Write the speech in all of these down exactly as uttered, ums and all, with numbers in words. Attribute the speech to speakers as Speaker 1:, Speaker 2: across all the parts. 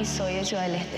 Speaker 1: y soy de Ciudad del Este.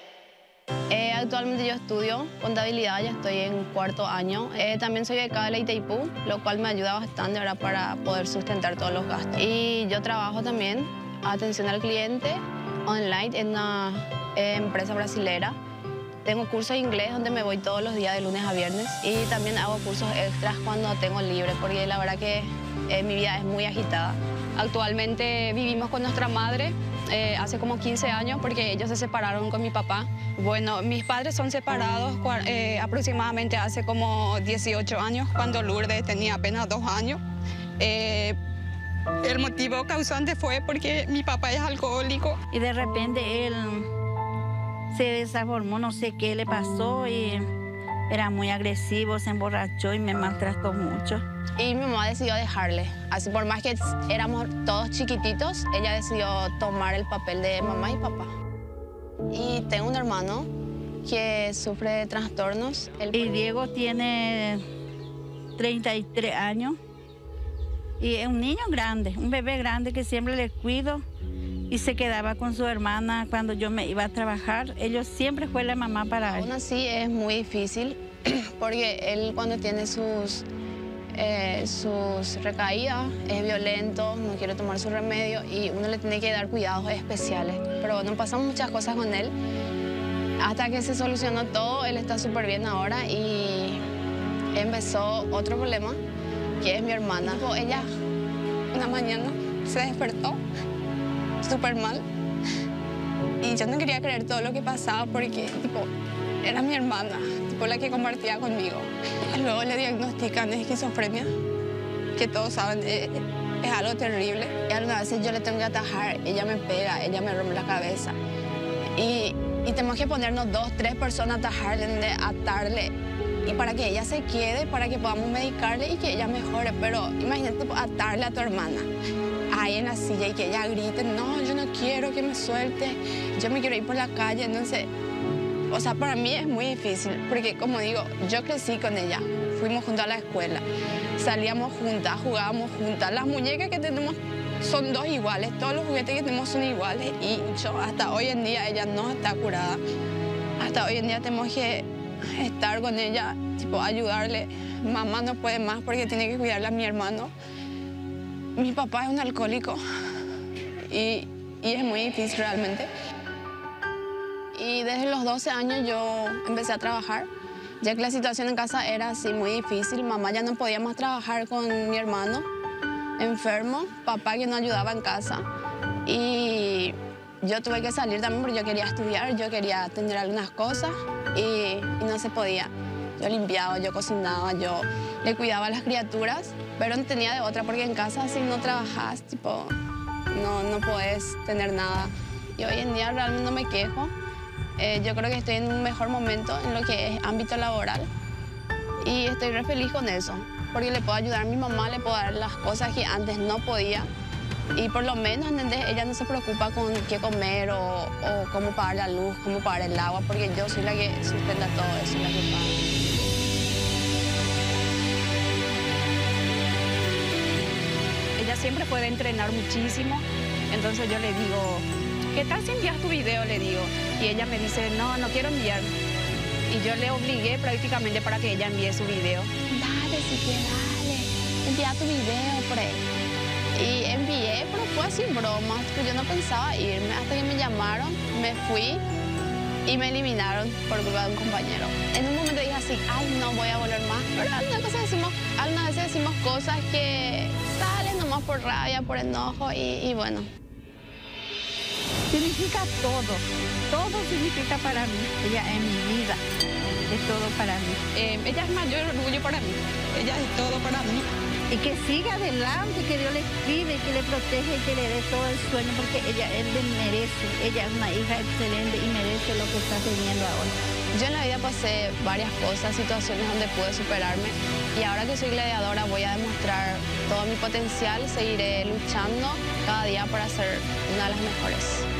Speaker 1: Eh, actualmente yo estudio contabilidad, ya estoy en cuarto año. Eh, también soy becada de la Itaipú, lo cual me ayuda bastante, ¿verdad?, para poder sustentar todos los gastos. Y yo trabajo también atención al cliente online en una eh, empresa brasilera. Tengo cursos de inglés donde me voy todos los días de lunes a viernes y también hago cursos extras cuando tengo libre, porque la verdad que eh, mi vida es muy agitada. Actualmente vivimos con nuestra madre eh, hace como quince años porque ellos se separaron con mi papá. Bueno, mis padres son separados eh, aproximadamente hace como dieciocho años, cuando Lourdes tenía apenas dos años. Eh, el motivo causante fue porque mi papá es alcohólico.
Speaker 2: Y de repente él se desaformó, no sé qué le pasó y era muy agresivo, se emborrachó y me maltrató mucho.
Speaker 1: Y mi mamá decidió dejarle. Así por más que éramos todos chiquititos, ella decidió tomar el papel de mamá y papá. Y tengo un hermano que sufre de trastornos.
Speaker 2: El... Y Diego tiene treinta y tres años y es un niño grande, un bebé grande que siempre le cuido. Y se quedaba con su hermana cuando yo me iba a trabajar. Ellos siempre fue la mamá para él.
Speaker 1: Aún así es muy difícil porque él cuando tiene sus, eh, sus recaídas es violento, no quiere tomar su remedio y uno le tiene que dar cuidados especiales. Pero bueno, pasan muchas cosas con él. Hasta que se solucionó todo, él está súper bien ahora y empezó otro problema, que es mi hermana. Tipo, ella una mañana se despertó súper mal y yo no quería creer todo lo que pasaba porque tipo, era mi hermana, tipo, la que compartía conmigo. Luego le diagnostican esquizofrenia, que todos saben, es, es algo terrible. Y algunas veces yo le tengo que atajar, ella me pega, ella me rompe la cabeza. Y, y tenemos que ponernos dos, tres personas a atajarle, a atarle, y para que ella se quede, para que podamos medicarle y que ella mejore. Pero imagínate tipo, atarle a tu hermana ahí en la silla y que ella grite, no, yo no quiero que me suelte, yo me quiero ir por la calle, entonces, o sea, para mí es muy difícil, porque como digo, yo crecí con ella, fuimos juntas a la escuela, salíamos juntas, jugábamos juntas, las muñecas que tenemos son dos iguales, todos los juguetes que tenemos son iguales y yo hasta hoy en día ella no está curada, hasta hoy en día tenemos que estar con ella, tipo, ayudarle, mamá no puede más porque tiene que cuidarle a mi hermano. Mi papá es un alcohólico y, y es muy difícil realmente. Y desde los doce años yo empecé a trabajar, ya que la situación en casa era así muy difícil. Mamá ya no podía más trabajar con mi hermano enfermo, papá que no ayudaba en casa. Y yo tuve que salir también porque yo quería estudiar, yo quería atender algunas cosas y, y no se podía. Yo limpiaba, yo cocinaba, yo le cuidaba a las criaturas, pero no tenía de otra porque en casa si no trabajas, tipo, no, no puedes tener nada. Y hoy en día realmente no me quejo. Eh, yo creo que estoy en un mejor momento en lo que es ámbito laboral y estoy re feliz con eso, porque le puedo ayudar a mi mamá, le puedo dar las cosas que antes no podía y por lo menos, ¿entendés? Ella no se preocupa con qué comer o, o cómo pagar la luz, cómo pagar el agua, porque yo soy la que sustenta todo eso, la que paga.
Speaker 3: Ella siempre puede entrenar muchísimo, entonces yo le digo, ¿qué tal si envías tu video? Le digo, y ella me dice, no, no quiero enviar. Y yo le obligué prácticamente para que ella envíe su video.
Speaker 1: Dale, si quieres, dale, envía tu video por ahí. Y envié, pero fue así bromas, pues yo no pensaba irme, hasta que me llamaron, me fui y me eliminaron por culpa de un compañero. En un momento dije así, ay, no voy a volver más, pero algunas veces decimos, algunas veces decimos cosas que salen nomás por rabia, por enojo y, y bueno.
Speaker 2: Significa todo, todo significa para mí, ella es mi vida, es todo para mí.
Speaker 3: Eh, ella es mayor orgullo para mí, ella es todo para mí.
Speaker 2: Y que siga adelante, que Dios le cuide, que le proteja y que le dé todo el sueño, porque ella, él le merece. Ella es una hija excelente y merece lo que está teniendo ahora.
Speaker 1: Yo en la vida pasé varias cosas, situaciones donde pude superarme y ahora que soy gladiadora voy a demostrar todo mi potencial, seguiré luchando cada día para ser una de las mejores.